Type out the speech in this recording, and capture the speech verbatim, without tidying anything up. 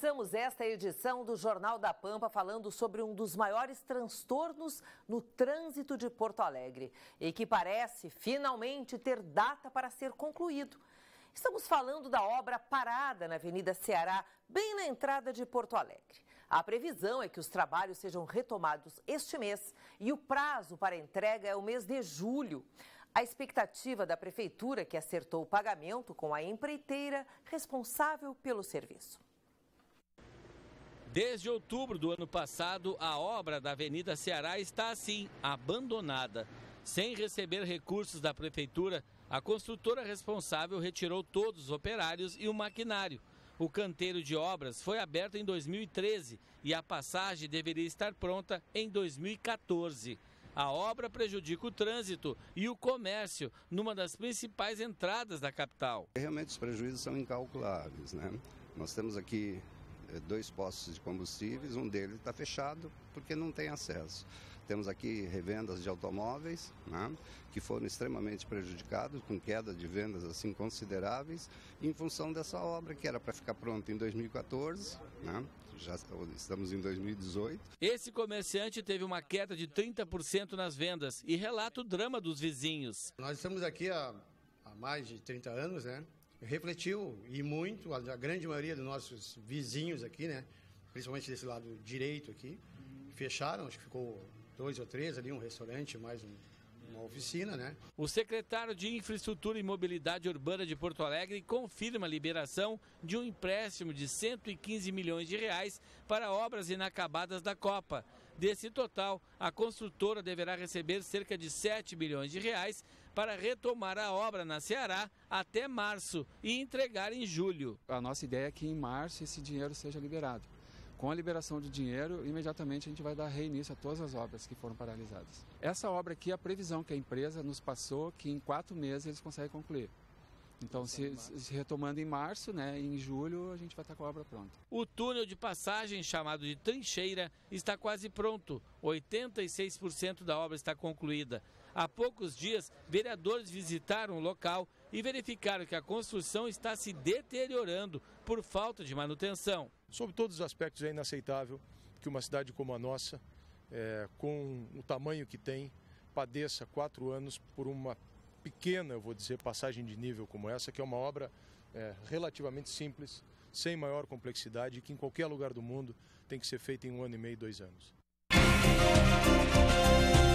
Começamos esta edição do Jornal da Pampa falando sobre um dos maiores transtornos no trânsito de Porto Alegre e que parece finalmente ter data para ser concluído. Estamos falando da obra parada na Avenida Ceará, bem na entrada de Porto Alegre. A previsão é que os trabalhos sejam retomados este mês e o prazo para entrega é o mês de julho. A expectativa da Prefeitura, que acertou o pagamento com a empreiteira responsável pelo serviço. Desde outubro do ano passado, a obra da Avenida Ceará está assim, abandonada. Sem receber recursos da Prefeitura, a construtora responsável retirou todos os operários e o maquinário. O canteiro de obras foi aberto em dois mil e treze e a passagem deveria estar pronta em dois mil e quatorze. A obra prejudica o trânsito e o comércio numa das principais entradas da capital. Realmente os prejuízos são incalculáveis, né? Nós temos aqui dois postos de combustíveis, um deles está fechado porque não tem acesso. Temos aqui revendas de automóveis, né, que foram extremamente prejudicados, com queda de vendas assim consideráveis, em função dessa obra que era para ficar pronta em dois mil e quatorze, né, já estamos em dois mil e dezoito. Esse comerciante teve uma queda de trinta por cento nas vendas e relata o drama dos vizinhos. Nós estamos aqui há, há mais de trinta anos, né? Refletiu e muito, a, a grande maioria dos nossos vizinhos aqui, né? Principalmente desse lado direito aqui, fecharam, acho que ficou dois ou três ali, um restaurante, mais um, uma oficina, né? O secretário de Infraestrutura e Mobilidade Urbana de Porto Alegre confirma a liberação de um empréstimo de cento e quinze milhões de reais para obras inacabadas da Copa. Desse total, a construtora deverá receber cerca de sete milhões de reais para retomar a obra na Ceará até março e entregar em julho. A nossa ideia é que em março esse dinheiro seja liberado. Com a liberação de dinheiro, imediatamente a gente vai dar reinício a todas as obras que foram paralisadas. Essa obra aqui é a previsão que a empresa nos passou, que em quatro meses eles conseguem concluir. Então, se, se retomando em março, né, em julho, a gente vai estar com a obra pronta. O túnel de passagem, chamado de Trincheira, está quase pronto. oitenta e seis por cento da obra está concluída. Há poucos dias, vereadores visitaram o local e verificaram que a construção está se deteriorando por falta de manutenção. Sob todos os aspectos é inaceitável que uma cidade como a nossa, é, com o tamanho que tem, padeça quatro anos por uma pequena, eu vou dizer, passagem de nível como essa, que é uma obra é, relativamente simples, sem maior complexidade e que em qualquer lugar do mundo tem que ser feita em um ano e meio, dois anos.